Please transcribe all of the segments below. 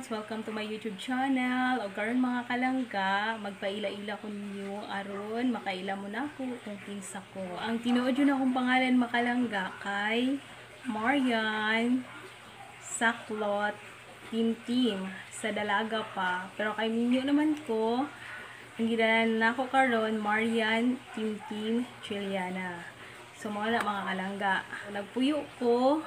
loves! Welcome to my YouTube channel. O karon mga kalangga, magpaila-ila ko ninyo aron makaila mo na ako kung kinsa ko. Ang tinuod yun akong pangalan makalangga kay Marian Saklot Tim sa dalaga pa. Pero kay ninyo naman ko, ang ginanan na ako karon Marian Tim Chiliana. So mga kalangga, nagpuyo ko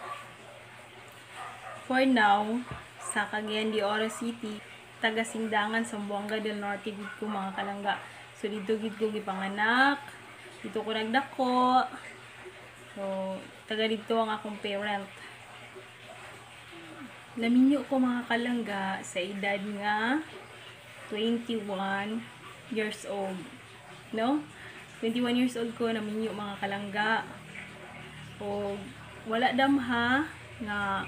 for now sa Cagayan de Oro City, taga Sindangan, Zamboanga del Norte gid ko mga kalangga. So dito gid ko gipanganak, dito ko nagdako. So taga dito ang akong parent. Naminyo ko mga kalangga sa edad nga 21 years old. No? 21 years old ko naminyo mga kalangga. O wala damha nga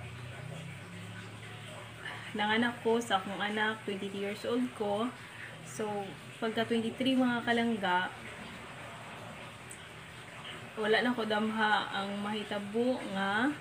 nanganak ko sa akong anak, 22 years old ko. So, pagka 23 mga kalangga, wala na ko damha ang mahitabo nga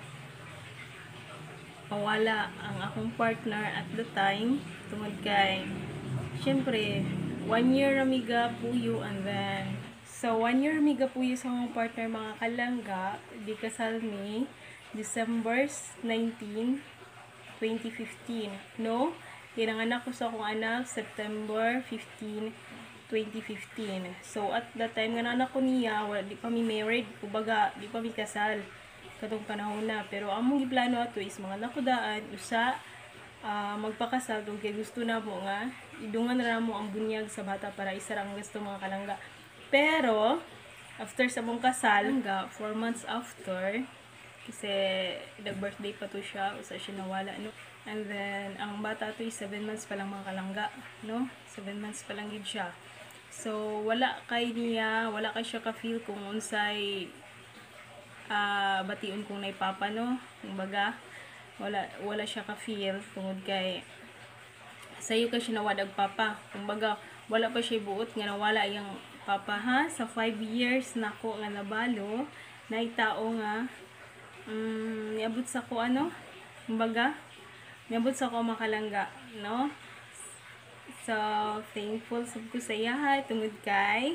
mawala ang akong partner at the time. Tungod kay, syempre, 1 year amiga puyo and then, so 1 year amiga puyo sa akong partner mga kalangga, di kasal ni December 19, 2015, no? Kinanganak ko sa akong anak September 15, 2015. So at that time nga anak ko niya, wala di pa mi married, kumbaga di pa mi kasal katong panahon na. Pero among giplano ato is mga nakudaan usa magpakasal tungod kay gusto na mo nga idungan ra mo ang bunyag sa bata para isa ra ang gusto mga kalangga. Pero after sa mong kasal, 4 months after, kasi nag-birthday pa to siya, usa siya nawala, no? And then, ang bata to is 7 months pa lang mga kalangga, no? 7 months pa lang gid siya. So, wala kay niya, wala kay siya ka-feel kung unsay bation kung naipapa, no? Kumbaga, wala siya ka-feel tungod kay sayo ka siya nawadag papa. Kumbaga, wala pa siya buot nga nawala yung papa, ha? Sa 5 years na ko nga nabalo, naitao nga niabot sa ko kumbaga niabot sa ko makalangga, no? So thankful sab ko sa iya tungod kay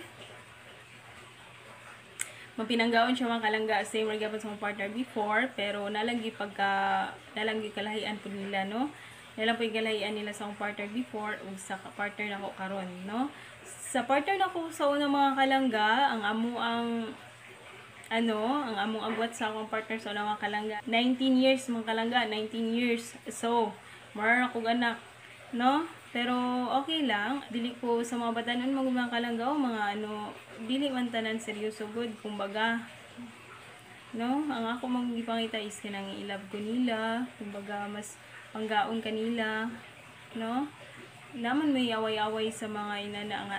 mapinanggaon siya makalangga same ra gyapon sa akong partner before, pero nalanggi kalahian po nila, no? Nalang po kalahian nila sa akong partner before ug sa partner nako karon, no? Sa partner nako sa unang mga kalangga, ang among agwat sa akong partner sa mga kalangga 19 years mga kalangga, 19 years. So mara akong anak, no? Pero okay lang, dili ko sa mga batanon mga kalangga o mga dili man tanan seryoso good, kumbaga, no? Ang ako magipangita is kanang i-love ko nila, kumbaga mas panggaon kanila, no? Naman may away-away sa mga inana nga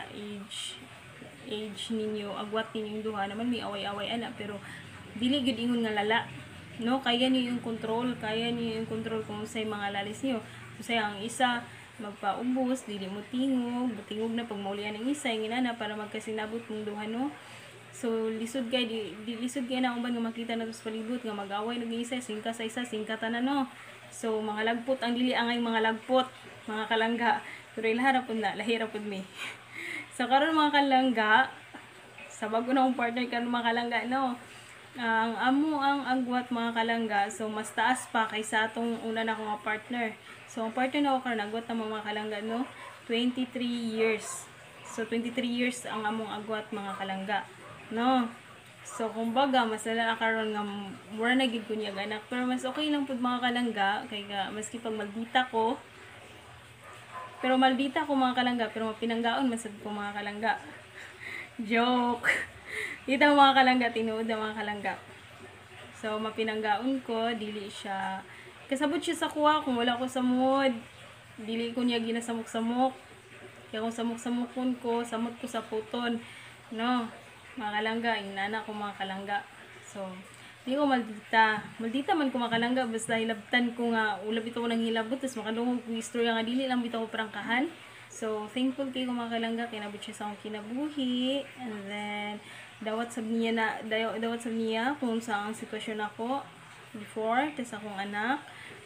age ninyo, agwat ninyong duha, naman may away-away ana, pero dili gud ingon nga lala, no? Kaya niyo yung control kung say mga lalis niyo. Kasi ang isa magpaubos, dili mo tingog na pag maulian ng isa yung inana para magkasinabot mong duha, no? So lisod kay lisod kay na uban nga makita na sa palibot nga mag-away nag-isa, singka sa isa, singkatan na, no? So mga lagpot ang dili angay mga lagpot mga kalangga, pero ilahara pud na lahira pud mi. So karon mga kalangga, sa bago na akong partner karon mga kalangga, no? Ang agwat mga kalangga, so mas taas pa kaysa atong una na akong partner. So ang partner na ako karon agwat na mga kalangga, no? 23 years. So 23 years ang among agwat mga kalangga, no? So kumbaga mas lala karon nga mura na gid ko niya anak, pero mas okay lang pud mga kalangga kay maski pag maldita ko. Pero maldita ko mga kalangga, pero mapinanggaon masad ko mga kalangga. Joke. Dito mga kalangga, tinuod ang mga kalangga. So mapinanggaon ko, dili siya kasabot siya sa kuha kung wala ko sa mood. Dili ko niya ginasamok-samok. Kaya kung samok-samokon ko, samot ko sa puton, no? Mga kalangga, inana ko mga kalangga. So di ko maldita man ko makalangga, basta hilabtan ko nga ulab ito ko nang hilabot, tapos makadungog ko istorya nga dili lang bitaw ko prangkahan. So thankful kay ko makalangga kay nabot siya sa akong kinabuhi, and then dawat sab niya kung sa ang sitwasyon ako before tas akong anak.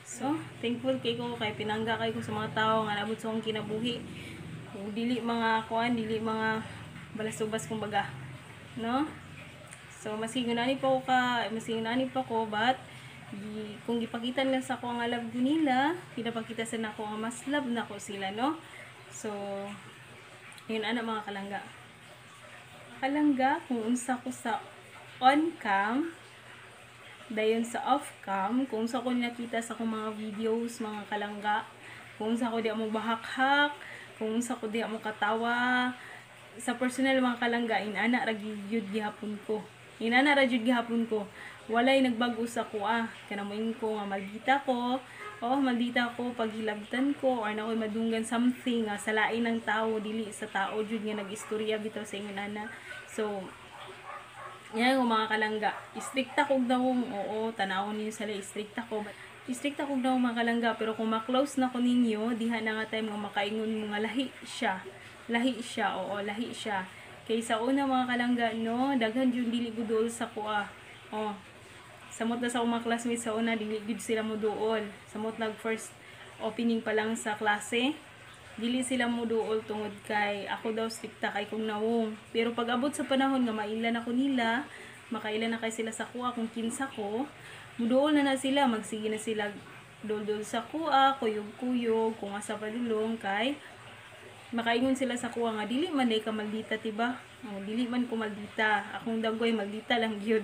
So, thankful kay ko kay pinangga kay ko sa mga tao nga nabot sa akong kinabuhi. O, dili mga kuan, dili mga balasubas kumbaga, no? So, masingunani pa ko, but kung gipakita nila sa ako ang love ko nila, pinapakita sa nako ang mas love nako sila, no? So, yun ana mga kalangga. Kalangga, kung unsa ko sa on cam, dayon sa off cam, kung unsa ko nakita sa akong mga videos, mga kalangga, kung unsa ko di mo bahak-hak, kung unsa ko di mo katawa, sa personal mga kalangga, inana ra gyud gihapon ko. Inana ra gyud gihapon ko. Walay nagbago sa kuha. Kanamuin ko nga maldita ko. Maldita ko pag hilabtan ko or nakoy madunggan something nga sa lain ng tao, dili sa tao jud nga nag-istorya bitaw sa ingon ana. So, yan ko mga kalangga. Istrikta ko daw, tanawon niyo sila, istrikta ko. Istrikta ko daw mga kalangga, pero kung maklose na ko ninyo, diha na nga time nga makaingon mga lahi siya. Lahi siya. Kaysa una mga kalangga, no, daghan jud dili gudol sa kuha. Samot na sa mga classmates sa una, dili gud sila mo duol. Samot nag first opening pa lang sa klase, dili sila mo duol tungod kay ako daw strikta kay kung nawong. Pero pag abot sa panahon nga mailan ako nila, makailan na kay sila sa kuha kung kinsa ko, muduol na sila, magsige na sila dol-dol sa kuha, kuyog-kuyog, kung asa padulong kay makaingon sila sa kuha nga dili man day ka maldita tiba. Dili man ko maldita, akong dagway maldita lang gyud.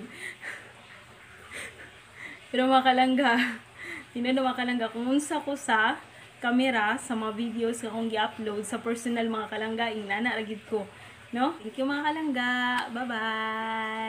Pero mga kalangga, mga kalangga, kung unsa ko sa camera sa mga videos nga akong gi-upload sa personal mga kalangga, inana ra gyud ko, no? Thank you mga kalangga. Bye-bye.